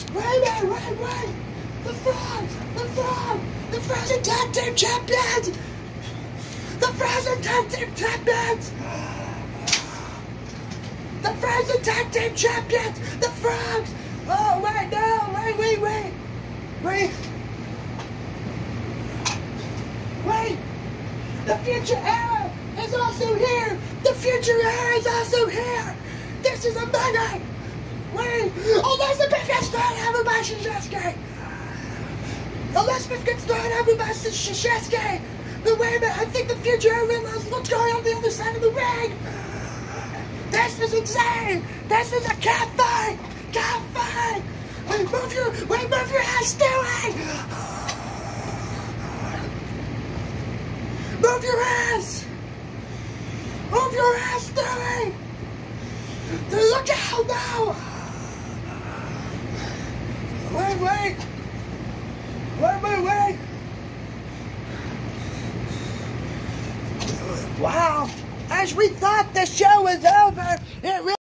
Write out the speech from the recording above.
Wait! The Frozen Tag Team Champions! The Frozen Tag Team Champions! The Frozen Tag Team Champions! The Frogs! Oh, wait, no! Wait! The Future Era is also here! The Future Era is also here! This is amazing! Wait! Elizabeth gets thrown over by Shijeski! Elizabeth gets thrown over by Shijeski! But wait a minute, I think the Future Era realizes what's going on the other side of the ring! This is insane! This is a cat fight! Cat fight! Move your ass, Stewie! Move your ass! Move your ass, Stewie! Look out now! Wait! Wow! As we thought the show was over, it really